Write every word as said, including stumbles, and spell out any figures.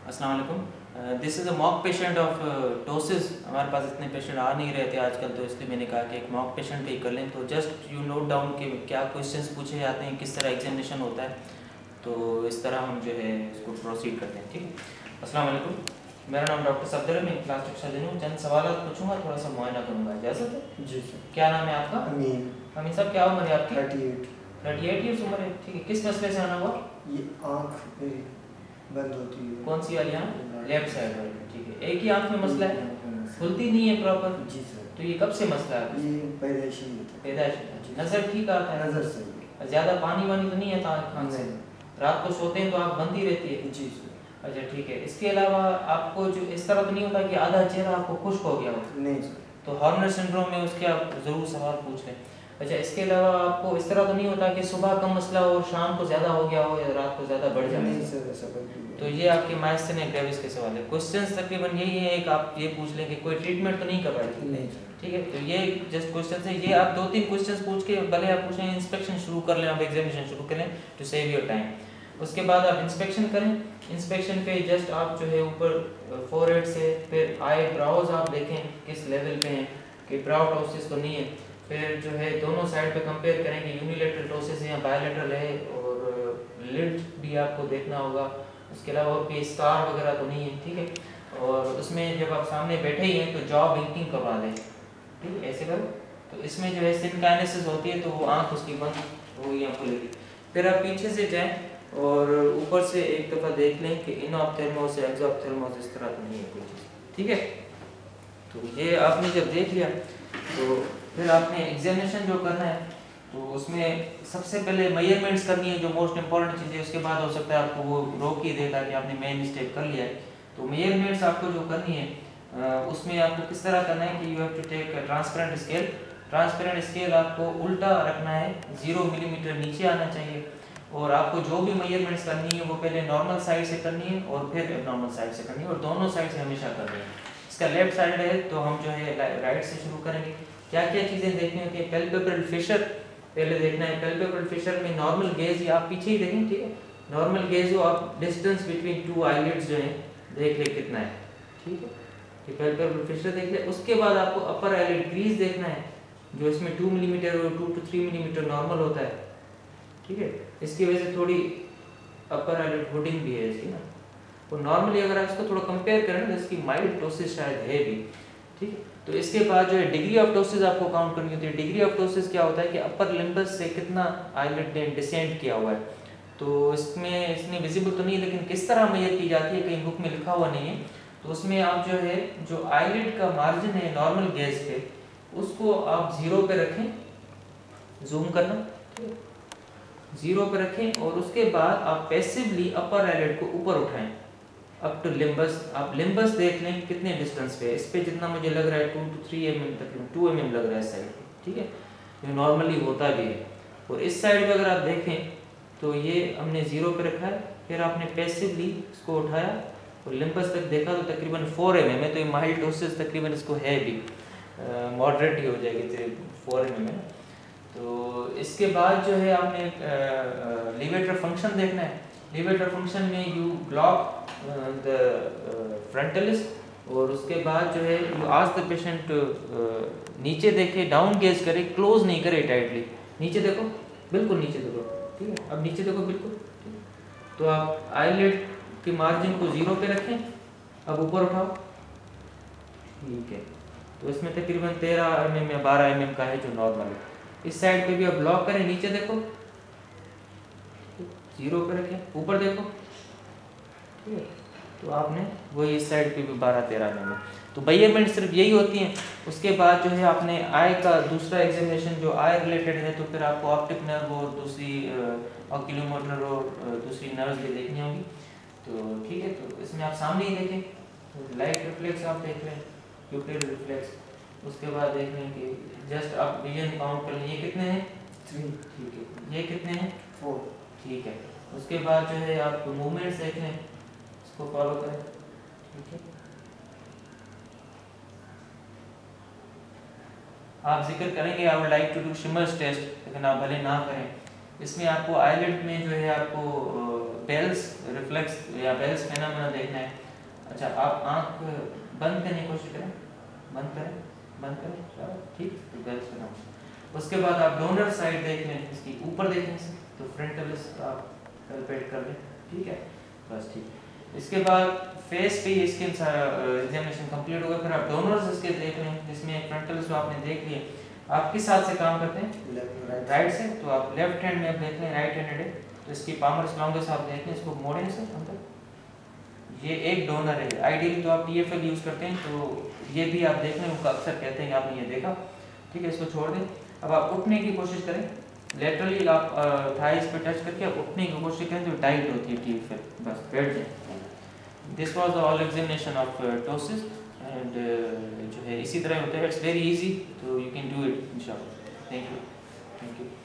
अस्सलाम वालेकुम। This is a mock patient of ptosis. हमारे पास इतने पेशेंट आ नहीं रहे थे आजकल, तो इसलिए मैंने कहा कि एक मॉक पेशेंट भी कर लें। तो जस्ट यू नोट डाउन कि क्या क्वेश्चंस पूछे जाते हैं, किस तरह एग्जामिनेशन होता है, तो इस तरह हम जो है इसको प्रोसीड करते हैं। ठीक है। अस्सलाम वालेकुम, मेरा नाम डॉक्टर सफदर है, मैं क्लास टीचर दिन हूँ। चंद सवाल पूछूंगा, थोड़ा सा मुआयना करूँगा, इजाज़त है? जी सर। क्या नाम है आपका? अमीन। अमीन साहब, क्या उम्र है आपकी? Thirty eight. Thirty eight years उम्र है। ठीक है। किस मसले से आना हुआ? ये आँख पे बंद होती है। कौन सी वाली आँख? लेफ्ट साइड वाली। ठीक है। एक ही आँख में मसला है, खुलती नहीं है प्रॉपर? जी सर। तो ये कब से मसला है? ये पैदाइशी होता है। पैदाइश। नज़र ठीक आता है? नज़र सही है। ज़्यादा पानी वानी तो नहीं है आँख से? रात को सोते हैं तो आँख बंद ही रहती है? जी सर। अच्छा ठीक है। इसके अलावा आपको जो इस तरह तो नहीं होता कि आधा चेहरा आपको खुश्क हो गया हो? नहीं सर। तो हॉर्नर सिंड्रोम में उसके आप ज़रूर सवाल पूछ लें। अच्छा, इसके अलावा आपको इस तरह तो नहीं होता कि सुबह कम मसला हो और शाम को ज़्यादा हो गया हो या रात को ज़्यादा बढ़ जाए? नहीं सर, ऐसा कोई। तो ये आपके माइस्थेनिया ग्रेविस के सवाल है। क्वेश्चंस तकरीबन यही है, एक आप ये पूछ लें कि कोई ट्रीटमेंट तो नहीं करवाई? नहीं सर। ठीक है। तो ये जस्ट क्वेश्चन है, ये आप दो तीन क्वेश्चंस पूछ के भले आप पूछें इंस्पेक्शन शुरू कर लें, आप एग्जामिनेशन शुरू करें टू सेव योर टाइम। उसके बाद आप इंस्पेक्शन करें। इंस्पेक्शन पे जस्ट आप जो है ऊपर फोरहेड से फिर आई ब्राउज आप देखें किस लेवल पे हैं, कि ब्राउ टोसिस तो नहीं है। फिर जो है दोनों साइड पे कंपेयर करें कि यूनिलेटरल टोसिस है या बायलेटरल है, और लिड भी आपको देखना होगा। उसके अलावा और कोई स्कार वगैरह तो नहीं है। ठीक है। और उसमें जब आप सामने बैठे ही हैं तो जॉ विंकिंग करवा दें। ठीक है, ऐसे करो। तो इसमें जो है सिनकाइनेसिस होती है, तो वो आँख उसकी बंद होगी या खुलेगी। फिर आप पीछे से जाएँ और ऊपर से एक दफ़ा देख लें कि इनऑप्थेल्मोस या एक्सऑप्थेल्मोस इस तरह तो नहीं है कोई चीज़। ठीक है। तो ये आपने जब देख लिया तो फिर आपने एग्जामिनेशन जो करना है तो उसमें सबसे पहले मेजरमेंट्स करनी है, जो मोस्ट इंपॉर्टेंट चीज़ है। उसके बाद हो सकता है आपको वो रोक ही देगा कि आपने मेन स्टेप कर लिया है। तो मेजरमेंट्स आपको जो करनी है उसमें आपको किस तरह करना है कि you have to take transparent scale. Transparent scale आपको उल्टा रखना है, जीरो मिलीमीटर नीचे आना चाहिए। और आपको जो भी मेजरमेंट्स करनी है वो पहले नॉर्मल साइड से करनी है और फिर एबनॉर्मल साइड से करनी है, और दोनों साइड से हमेशा करनी है। इसका लेफ्ट साइड है तो हम जो है राइट से शुरू करेंगे। क्या क्या चीज़ें देखनी होती है? पैल्पेब्रल फिशर पहले देखना है। पैल्पेब्रल फिशर में नॉर्मल गेज, या आप पीछे ही देखें, ठीक है, नॉर्मल गेज हो आप, डिस्टेंस बिटवीन टू आईलिड्स जो है देख ले कितना है। ठीक है, ये पैल्पेब्रल फिशर देख ले। उसके बाद आपको अपर आईलिड क्रीज देखना है, जो इसमें टू मिलीमीटर और two to three millimetre normal होता है। ठीक है, इसकी वजह से थोड़ी अपर आईलिड हुडिंग भी है इसकी ना। और नॉर्मली अगर आप इसको थोड़ा कंपेयर करें तो इसकी माइल्ड टोसिस शायद है भी। ठीक है। तो इसके बाद जो है डिग्री ऑफ टोसिस आपको काउंट करनी होती है। डिग्री ऑफ टोसिस क्या होता है कि अपर लिम्बस से कितना आईलिड ने डिसेंड किया हुआ है। तो इसमें इसमें विजिबल तो नहीं, लेकिन किस तरह मेजर की जाती है कहीं बुक में लिखा हुआ नहीं है। तो उसमें आप जो है जो आईलिड का मार्जिन है नॉर्मल गेज पे, उसको आप जीरो पे रखें, जूम करना, ठीक है, जीरो पे रखें। और उसके बाद आप पैसिवली अपर आईलिड को ऊपर उठाएं अप टू लिम्बस। आप लिम्बस देख लें कितने डिस्टेंस पे, इस पे जितना मुझे लग रहा है two to three m m तक, टू एम एम लग रहा है इस साइड पे। ठीक है, जो नॉर्मली होता भी है। और इस साइड पे अगर आप देखें तो ये हमने जीरो पे रखा है। फिर आपने पैसिवली इसको उठाया और लिम्बस तक देखा तो तकरीबन फोर एम एम है। तो ये माइल्ड टोसिस तकरीबन इसको है भी, मॉडरेट ही हो जाएगी फोर एम एम है। तो इसके बाद जो है आपने लीवेटर फंक्शन देखना है। लीवेटर फंक्शन में यू ब्लॉक द फ्रंटलिस, और उसके बाद जो है यू आस्क द पेशेंट नीचे देखे, डाउन गेज करे, क्लोज नहीं करे टाइटली। नीचे देखो, बिल्कुल नीचे देखो। ठीक है, अब नीचे देखो बिल्कुल। तो आप आईलिड के मार्जिन को जीरो पे रखें, अब ऊपर उठाओ। ठीक है, तो इसमें तकरीबन तेरह एम एम या बारह एम एम का है जो नॉर्मल है। इस साइड पे भी आप ब्लॉक करें, नीचे देखो, जीरो पे रखें, ऊपर देखो। ठीक है, तो आपने वही इस साइड पे भी बारह तेरह एम एम। तो मेजरमेंट सिर्फ यही होती हैं। उसके बाद जो है आपने आई का दूसरा एग्जामिनेशन जो आई रिलेटेड है, तो फिर आपको ऑप्टिक नर्व और दूसरी ऑक्यूलोमोटर और दूसरी नर्व्स भी देखनी होगी। तो ठीक है, तो इसमें आप सामने ही देखें, तो लाइट रिफ्लेक्स आप देख रहे हैं, प्यूपिल रिफ्लेक्स। उसके बाद देख रहे हैं कि जस्ट आप विजन काउंट कर लें, ये कितने हैं? थ्री। ठीक है, ये कितने हैं? फोर। ठीक है, उसके बाद जो है आप मूवमेंट्स देख लें, इसको फॉलो करें। ठीक है, आप जिक्र करेंगे I would like to do Schirmer's test, लेकिन आप भले ना करें। इसमें आपको आईलिड में जो है आपको बेल्स रिफ्लेक्स या बेल्स फेनोमेना देखना है। अच्छा, आप आंख बंद करने की कोशिश करें, बंद करें, बंद करें, चलो ठीक, तो बेल्स फेनोमेना। उसके बाद आप डोनर साइड देख लें, इसकी ऊपर देखने से तो फ्रंटलिस आप पैल्पेट कर लें, ठीक है, बस ठीक। इसके बाद फेस पे इसके एग्जामिनेशन कंप्लीट होगा, फिर आप डोनर्स इसके देख लें, जिसमें फ्रंटलिस तो आपने देख लिए। आप किस हाथ से काम करते हैं? राइट से, तो आप लेफ्ट हैंड में देख लें, राइट हैंडेड है तो इसकी पामर्स लॉन्गेस्ट आप देख लें, इसको मोड़ें से अंदर, ये एक डोनर है। आइडियली तो आप टीएफएल यूज़ करते हैं, तो ये भी आप देख लें, उनका अक्सर कहते हैं कि आपने ये देखा, ठीक है, इसको छोड़ दें। अब आप उठने की कोशिश करें, लेटरली आप थाइस पे टच करके आप उठने की कोशिश करें, जो टाइट होती है टीएफएल, बस बैठ जाए। This was the all examination of ptosis and जो है इसी तरह होता है, इट्स वेरी इजी, तो यू कैन डू इट इंशाल्लाह। Thank you, thank you.